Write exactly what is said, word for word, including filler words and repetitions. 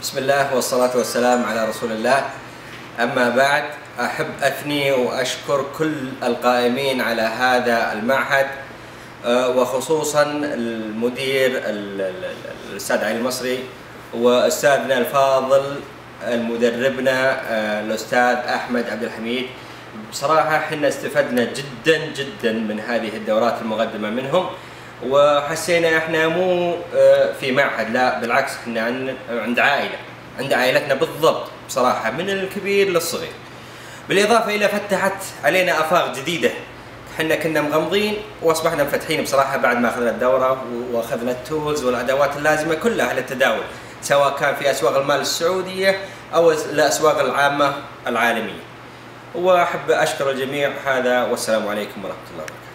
بسم الله والصلاة والسلام على رسول الله. أما بعد، أحب أثني وأشكر كل القائمين على هذا المعهد، وخصوصا المدير الأستاذ علي المصري، وأستاذنا الفاضل المدربنا الأستاذ أحمد عبد الحميد. بصراحة احنا استفدنا جدا جدا من هذه الدورات المقدمة منهم، وحسينا احنا مو في معهد، لا بالعكس احنا عند عائلة، عند عائلتنا بالضبط بصراحة، من الكبير للصغير. بالإضافة إلى فتحت علينا آفاق جديدة، احنا كنا مغمضين وأصبحنا مفتحين بصراحة بعد ما أخذنا الدورة وأخذنا التولز والأدوات اللازمة كلها للتداول، سواء كان في أسواق المال السعودية أو الأسواق العامة العالمية. وأحب أشكر الجميع هذا، والسلام عليكم ورحمة الله وبركاته.